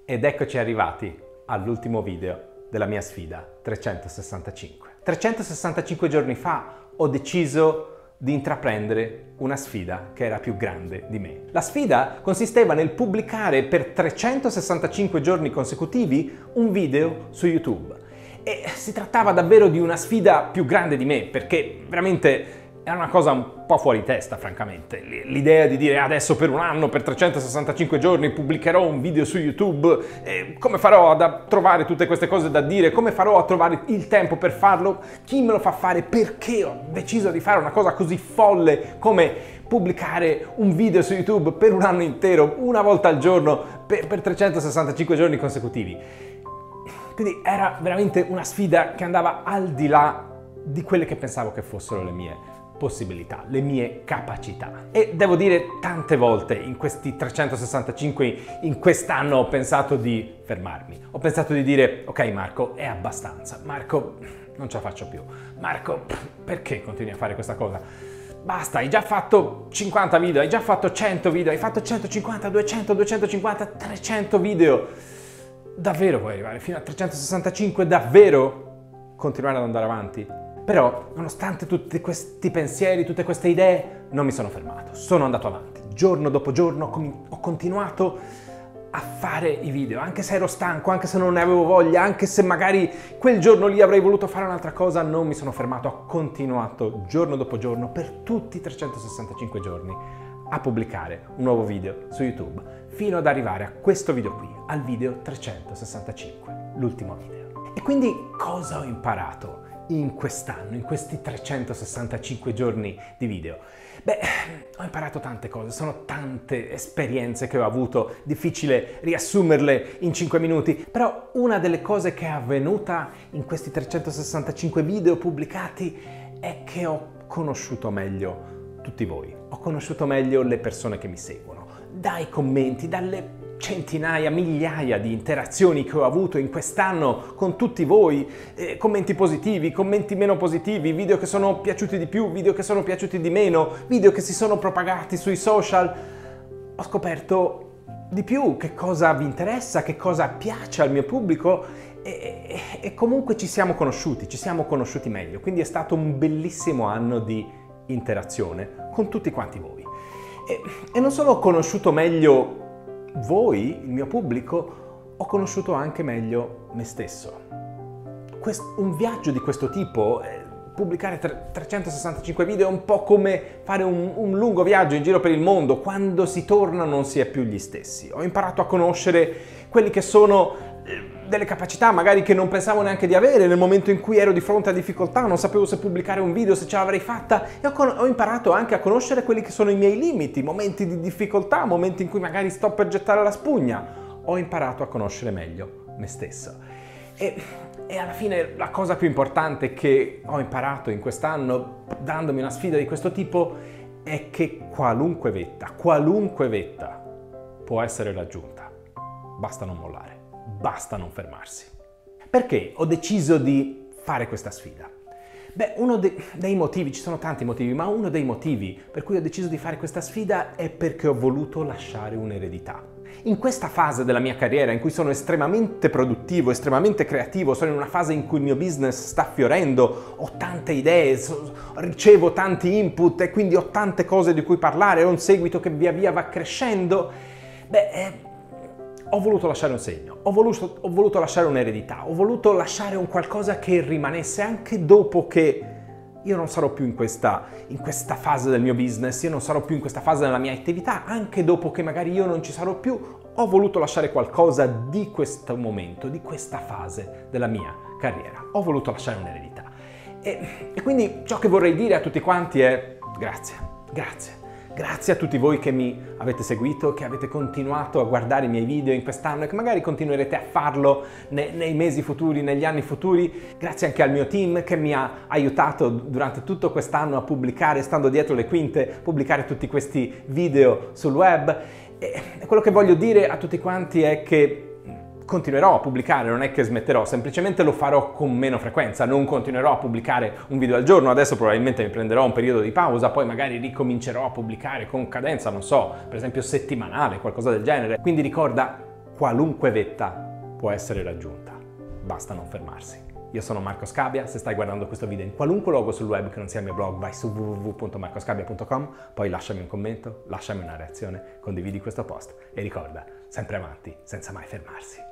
Ed eccoci arrivati all'ultimo video della mia sfida 365. 365 giorni fa ho deciso di intraprendere una sfida che era più grande di me. La sfida consisteva nel pubblicare per 365 giorni consecutivi un video su YouTube. E si trattava davvero di una sfida più grande di me, perché veramente era una cosa un po' fuori testa, francamente. L'idea di dire adesso per un anno, per 365 giorni pubblicherò un video su YouTube, come farò a trovare tutte queste cose da dire, come farò a trovare il tempo per farlo, chi me lo fa fare, perché ho deciso di fare una cosa così folle come pubblicare un video su YouTube per un anno intero, una volta al giorno, per 365 giorni consecutivi. Quindi era veramente una sfida che andava al di là di quelle che pensavo che fossero le mie possibilità, le mie capacità. E devo dire, tante volte in questi 365, in quest'anno ho pensato di fermarmi. Ho pensato di dire, ok Marco, è abbastanza. Marco, non ce la faccio più. Marco, perché continui a fare questa cosa? Basta, hai già fatto 50 video, hai già fatto 100 video, hai fatto 150, 200, 250, 300 video. Davvero vuoi arrivare fino a 365? Davvero continuare ad andare avanti? Però, nonostante tutti questi pensieri, tutte queste idee, non mi sono fermato. Sono andato avanti. Giorno dopo giorno ho continuato a fare i video, anche se ero stanco, anche se non ne avevo voglia, anche se magari quel giorno lì avrei voluto fare un'altra cosa, non mi sono fermato. Ho continuato giorno dopo giorno, per tutti i 365 giorni, a pubblicare un nuovo video su YouTube, fino ad arrivare a questo video qui, al video 365, l'ultimo video. E quindi cosa ho imparato in quest'anno, in questi 365 giorni di video? Beh, ho imparato tante cose, sono tante esperienze che ho avuto, difficile riassumerle in 5 minuti, però una delle cose che è avvenuta in questi 365 video pubblicati è che ho conosciuto meglio tutti voi, ho conosciuto meglio le persone che mi seguono, dai commenti, dalle centinaia, migliaia di interazioni che ho avuto in quest'anno con tutti voi, commenti positivi, commenti meno positivi, video che sono piaciuti di più, video che sono piaciuti di meno, video che si sono propagati sui social. Ho scoperto di più che cosa vi interessa, che cosa piace al mio pubblico e comunque ci siamo conosciuti meglio. Quindi è stato un bellissimo anno di interazione con tutti quanti voi. E non solo ho conosciuto meglio voi, il mio pubblico, ho conosciuto anche meglio me stesso. Un viaggio di questo tipo, pubblicare 365 video, è un po' come fare un lungo viaggio in giro per il mondo. Quando si torna non si è più gli stessi. Ho imparato a conoscere quelli che sono delle capacità magari che non pensavo neanche di avere nel momento in cui ero di fronte a difficoltà, non sapevo se pubblicare un video, se ce l'avrei fatta, e ho imparato anche a conoscere quelli che sono i miei limiti, momenti di difficoltà, momenti in cui magari sto per gettare la spugna. Ho imparato a conoscere meglio me stesso. E alla fine la cosa più importante che ho imparato in quest'anno, dandomi una sfida di questo tipo, è che qualunque vetta può essere raggiunta. Basta non mollare. Basta non fermarsi. Perché ho deciso di fare questa sfida? Beh, uno dei motivi, ci sono tanti motivi, ma uno dei motivi per cui ho deciso di fare questa sfida è perché ho voluto lasciare un'eredità. In questa fase della mia carriera, in cui sono estremamente produttivo, estremamente creativo, sono in una fase in cui il mio business sta fiorendo, ho tante idee, ricevo tanti input e quindi ho tante cose di cui parlare, ho un seguito che via via va crescendo, ho voluto lasciare un segno, ho voluto lasciare un'eredità, ho voluto lasciare un qualcosa che rimanesse anche dopo che io non sarò più in questa fase del mio business, io non sarò più in questa fase della mia attività, anche dopo che magari io non ci sarò più, ho voluto lasciare qualcosa di questo momento, di questa fase della mia carriera. Ho voluto lasciare un'eredità. E quindi ciò che vorrei dire a tutti quanti è grazie. Grazie a tutti voi che mi avete seguito, che avete continuato a guardare i miei video in quest'anno e che magari continuerete a farlo nei mesi futuri, negli anni futuri. Grazie anche al mio team che mi ha aiutato durante tutto quest'anno a pubblicare, stando dietro le quinte, pubblicare tutti questi video sul web. E quello che voglio dire a tutti quanti è che continuerò a pubblicare, non è che smetterò, semplicemente lo farò con meno frequenza, non continuerò a pubblicare un video al giorno, adesso probabilmente mi prenderò un periodo di pausa, poi magari ricomincerò a pubblicare con cadenza, non so, per esempio settimanale, qualcosa del genere. Quindi ricorda, qualunque vetta può essere raggiunta, basta non fermarsi. Io sono Marco Scabbia, se stai guardando questo video in qualunque luogo sul web che non sia il mio blog, vai su www.marcoscabbia.com, poi lasciami un commento, lasciami una reazione, condividi questo post e ricorda, sempre avanti, senza mai fermarsi.